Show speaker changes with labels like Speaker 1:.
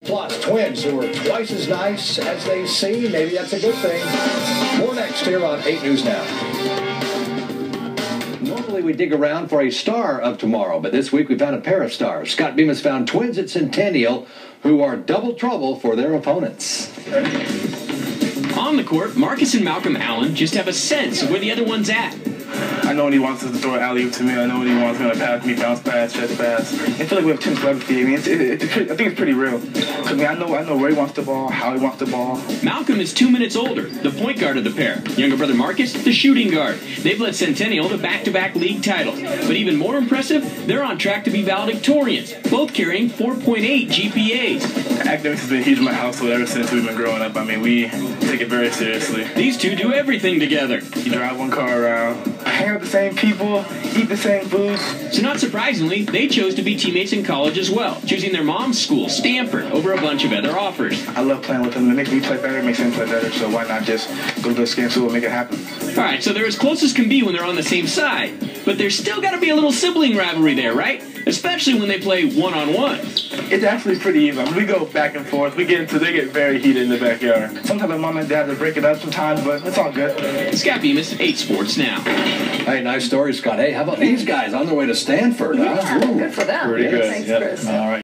Speaker 1: Plus, twins who are twice as nice as they seem. Maybe that's a good thing. More next here on 8 News Now. Normally we dig around for a star of tomorrow, but this week we found a pair of stars. Scott Bemis found twins at Centennial who are double trouble for their opponents.
Speaker 2: On the court, Marcus and Malcolm Allen just have a sense of where the other one's at.
Speaker 3: I know when he wants to throw an alley-oop to me. I know when he wants to pass me, bounce pass, stretch pass. I feel like we have twin telepathy. I mean, I think it's pretty real. Cause I know where he wants the ball, how he wants the ball.
Speaker 2: Malcolm is 2 minutes older, the point guard of the pair. Younger brother Marcus, the shooting guard. They've led Centennial to back-to-back league titles. But even more impressive, they're on track to be valedictorians, both carrying 4.8 GPAs.
Speaker 3: Academics has been huge in my household ever since we've been growing up. I mean, we take it very seriously.
Speaker 2: These two do everything together.
Speaker 3: You drive one car around, hang out with the same people, eat the same food.
Speaker 2: So not surprisingly, they chose to be teammates in college as well, choosing their mom's school, Stanford, over a bunch of other offers.
Speaker 3: I love playing with them. It makes me play better, it makes them play better, so why not just go to the same school and make it happen?
Speaker 2: All right, so they're as close as can be when they're on the same side. But there's still got to be a little sibling rivalry there, right? Especially when they play one-on-one.
Speaker 3: It's actually pretty even. We go back and forth. They get very heated in the backyard. Sometimes my mom and dad have to break it up sometimes, but it's all good.
Speaker 2: Scott Bemis, 8 Sports Now.
Speaker 1: Hey, nice story, Scott. Hey, how about these guys on their way to Stanford?
Speaker 4: Yeah,
Speaker 1: huh?
Speaker 4: good for them.
Speaker 3: Pretty good.
Speaker 4: Thanks,
Speaker 1: Yep.
Speaker 4: Chris.
Speaker 1: All right.